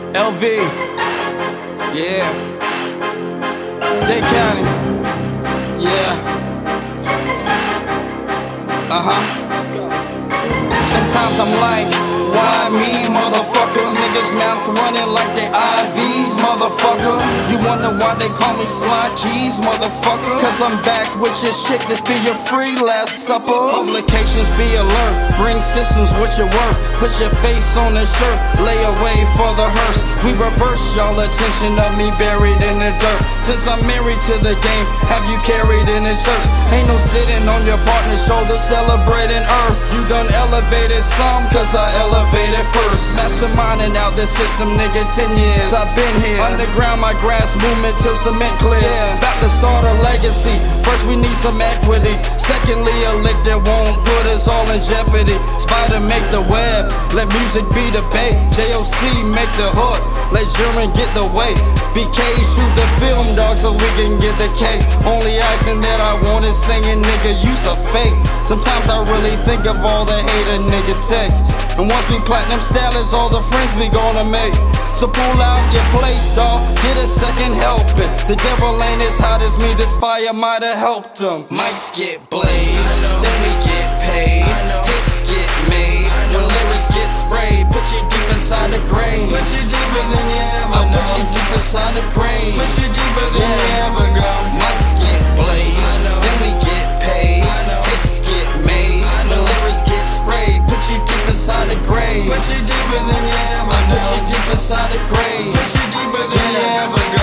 LV, yeah. Dade County, yeah. Sometimes I'm like, why me, motherfucker? Niggas mouth running like they IVs, motherfucker. You wonder why they call me Slykats, motherfucker? Cause I'm back with your shit, this be your free last supper. Publications be alert, bring systems with your work. Put your face on the shirt, lay away for the hearse. We reverse y'all attention of me buried in the dirt. Since I'm married to the game, have you carried in the church? Ain't no sitting on your partner's shoulder, celebrating earth. You done elevated some, cause I elevated first. Masterminding out this system, nigga, 10 years I've been here. Underground my grass movement till cement clear. About to start a legacy, first we need some equity. Secondly, a lick that won't put us all in jeopardy. Spider make the web, let music be the bait. JOC make the hook, let German get the weight. BK shoot the film, dog, so we can get the cake. Only accent that I want is singing, nigga, you's a fake. Sometimes I really think of all the hate a nigga takes. And once we platinum status, all the friends we gonna make. So pull out your place, dawg, get a second helping. The devil ain't as hot as me, this fire might've helped them. Mics get blazed, then we get paid. Hits get made, when lyrics get sprayed. Put you deep inside the grave. Put you deeper than you ever know. Put you deep inside the grave. Put you deeper than you ever go. Mics get blazed, then we get paid. Hits get made, when lyrics get sprayed. Put you deep inside the grave. Put you deeper than you ever know. Put you deep inside the grave. Put you deeper than you ever go.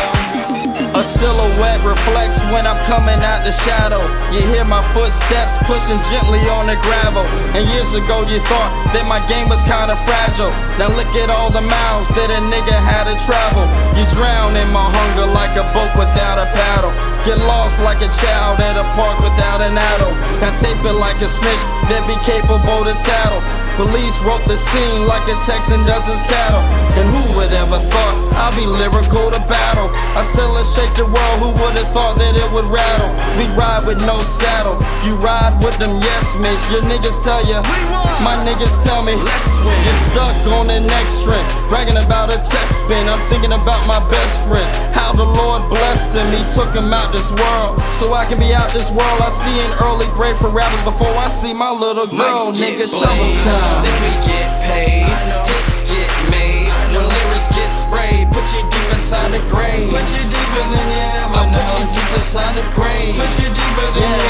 A silhouette reflects when I'm coming out the shadow. You hear my footsteps pushing gently on the gravel. And years ago you thought that my game was kinda fragile. Now look at all the miles that a nigga had to travel. You drown in my hunger like a boat without a paddle. Get lost like a child at a park without an adult. Now tape it like a snitch that be capable to tattle. Police wrote the scene like a Texan does his cattle. And who would ever thought I'd be lyrical to battle? I said let's shake the world, who would've thought that it would rattle? We ride with no saddle, you ride with them yes mates. Your niggas tell ya, my niggas tell me, let's win. You're stuck on the next trend, bragging about a test spin. I'm thinking about my best friend, how the Lord blessed him. He took him out this world, so I can be out this world. I see an early grave for rappers before I see my little girl. Nigga, shovel time. Then we get paid, hits get made, when lyrics get sprayed. Put you deep inside the grave. Put you deeper than you ever know. Put you deep inside the grave. Put you deeper than you